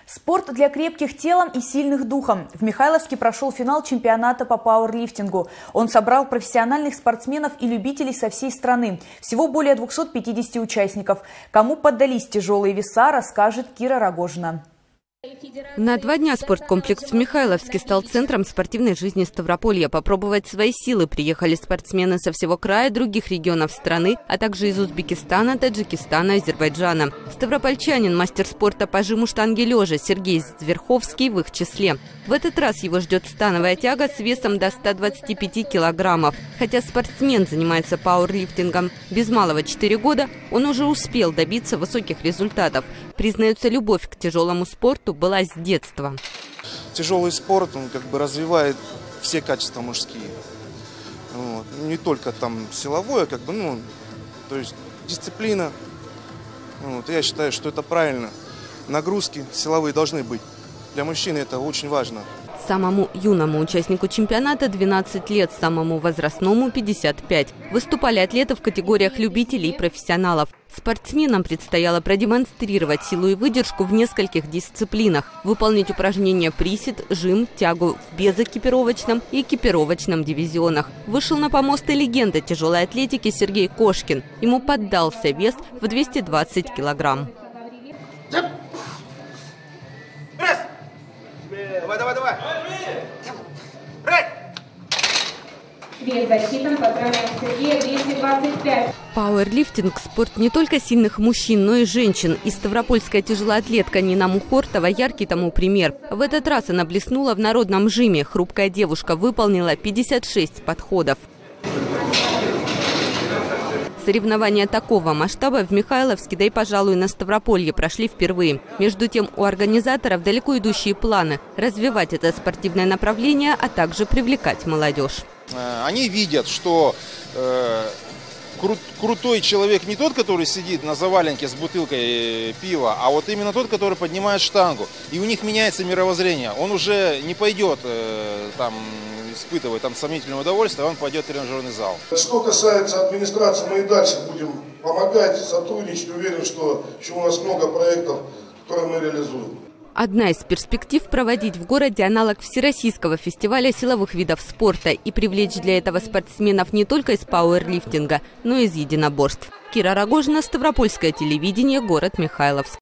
Спорт для крепких телом и сильных духом. В Михайловске прошел финал чемпионата по пауэрлифтингу. Он собрал профессиональных спортсменов и любителей со всей страны. Всего более 250 участников. Кому поддались тяжелые веса, расскажет Кира Рогожина. На 2 дня спорткомплекс в Михайловске стал центром спортивной жизни Ставрополья. Попробовать свои силы приехали спортсмены со всего края, других регионов страны, а также из Узбекистана, Таджикистана, Азербайджана. Ставропольчанин, мастер спорта по жиму штанги лежа Сергей Зверховский в их числе. В этот раз его ждет становая тяга с весом до 125 килограммов. Хотя спортсмен занимается пауэрлифтингом без малого 4 года, он уже успел добиться высоких результатов. Признается, любовь к тяжелому спорту была с детства. Тяжелый спорт, он развивает все качества мужские. Вот. Не только там силовое, то есть дисциплина. Вот. Я считаю, что это правильно. Нагрузки силовые должны быть. Для мужчины это очень важно. Самому юному участнику чемпионата 12 лет, самому возрастному 55. Выступали атлеты в категориях любителей и профессионалов. Спортсменам предстояло продемонстрировать силу и выдержку в нескольких дисциплинах. Выполнить упражнения присед, жим, тягу в безэкипировочном и экипировочном дивизионах. Вышел на помост и легенда тяжелой атлетики Сергей Кошкин. Ему поддался вес в 220 килограмм. Давай. Вес засчитан, поздравляем Сергея, 225. Пауэрлифтинг – спорт не только сильных мужчин, но и женщин. И ставропольская тяжелоатлетка Нина Мухортова – яркий тому пример. В этот раз она блеснула в народном жиме. Хрупкая девушка выполнила 56 подходов. Соревнования такого масштаба в Михайловске, да и, пожалуй, на Ставрополье прошли впервые. Между тем, у организаторов далеко идущие планы – развивать это спортивное направление, а также привлекать молодежь. Они видят, что крутой человек не тот, который сидит на заваленке с бутылкой пива, а вот именно тот, который поднимает штангу. И у них меняется мировоззрение. Он уже не пойдет испытывать сомнительное удовольствие, он пойдет в тренажерный зал. Что касается администрации, мы и дальше будем помогать, сотрудничать. Уверен, что еще у нас много проектов, которые мы реализуем. Одна из перспектив – проводить в городе аналог Всероссийского фестиваля силовых видов спорта и привлечь для этого спортсменов не только из пауэрлифтинга, но и из единоборств. Кира Рогожина, Ставропольское телевидение, город Михайловск.